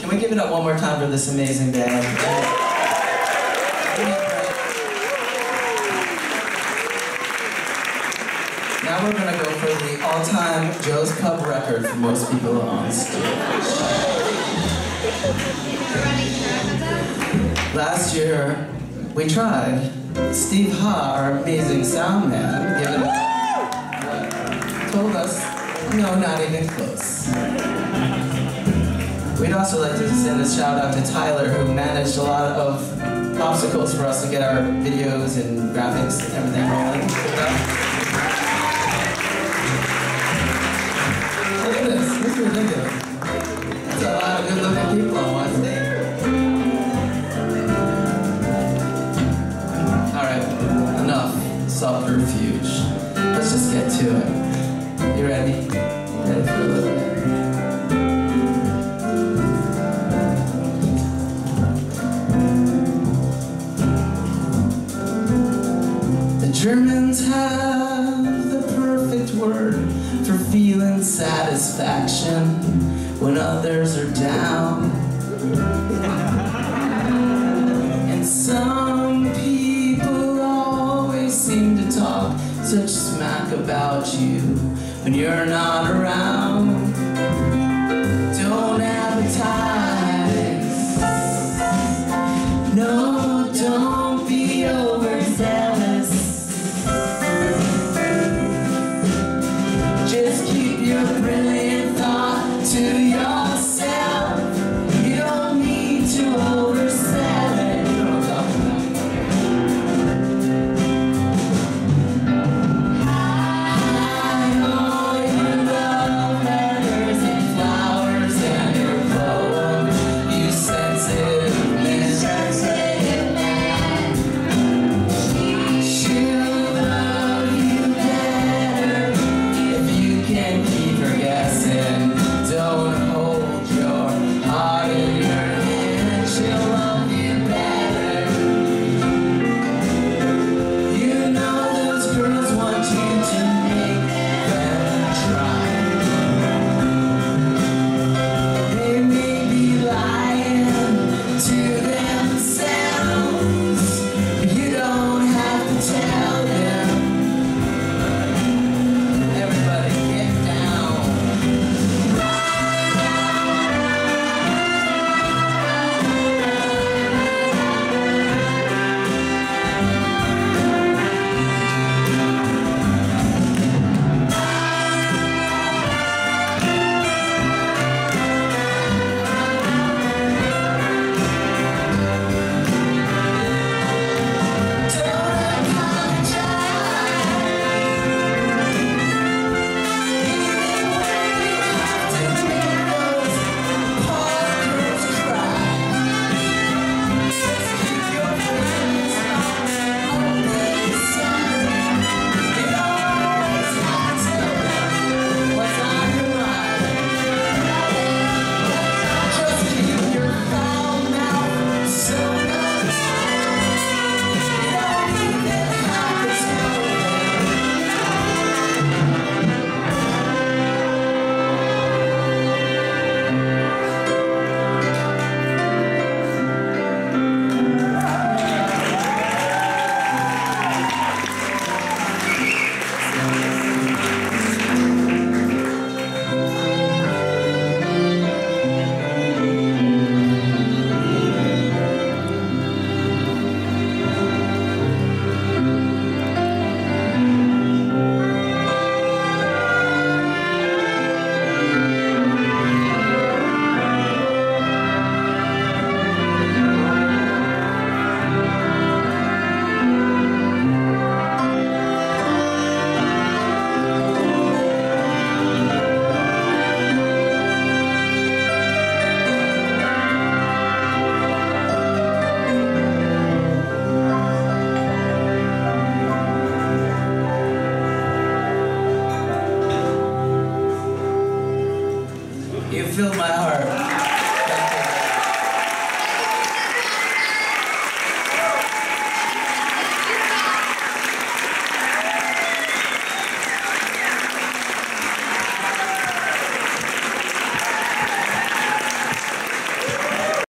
we give it up one more time for this amazing band? Now we're gonna go for the all-time Joe's Pub record for most people on stage. Last year, we tried. Steve Ha, our amazing sound man, told us, no, not even close. We'd also like to send a shout out to Tyler, who managed a lot of obstacles for us to get our videos and graphics and everything rolling. Look at this, this is ridiculous. There's a lot of good looking people on one stage. Alright, enough subterfuge. Let's just get to it. You ready? Ready for a little bit? Germans have the perfect word for feeling satisfaction when others are down. And some people always seem to talk such smack about you when you're not around.